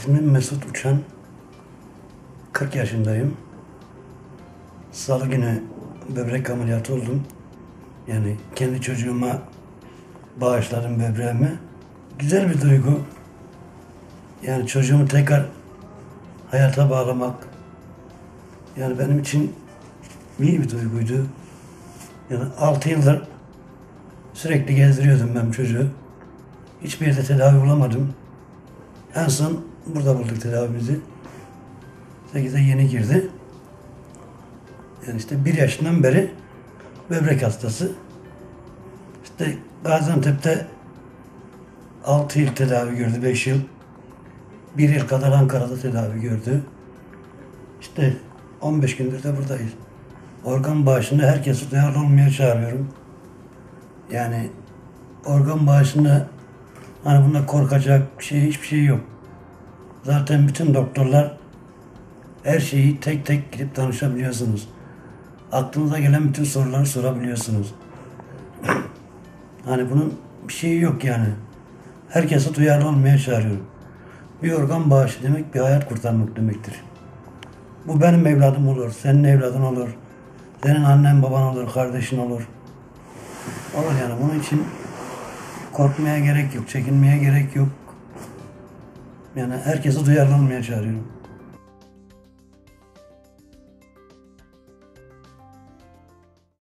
İsmim Mesut Uçan. 40 yaşındayım. Salı günü böbrek ameliyatı oldum. Yani kendi çocuğuma bağışladım böbreğimi. Güzel bir duygu. Yani çocuğumu tekrar hayata bağlamak. Yani benim için iyi bir duyguydu. Yani 6 yıldır sürekli gezdiriyordum ben çocuğu. Hiçbir yerde tedavi bulamadım. En son burada bulduk tedavimizi. 8'e yeni girdi. Yani işte 1 yaşından beri böbrek hastası. İşte Gaziantep'te 6 yıl tedavi gördü, 5 yıl. 1 yıl kadar Ankara'da tedavi gördü. İşte 15 gündür de buradayız. Organ bağışında herkesi duyarlı olmaya çağırıyorum. Yani organ bağışında hani bunda korkacak bir şey, hiçbir şey yok. Zaten bütün doktorlar her şeyi tek tek gidip danışabiliyorsunuz. Aklınıza gelen bütün soruları sorabiliyorsunuz. Hani bunun bir şeyi yok yani. Herkesi duyarlı olmaya çağırıyorum. Bir organ bağışı demek bir hayat kurtarmak demektir. Bu benim evladım olur, senin evladın olur, senin annen baban olur, kardeşin olur. Olur yani bunun için korkmaya gerek yok, çekinmeye gerek yok. Yani herkesi duyarlı olmaya çağırıyorum.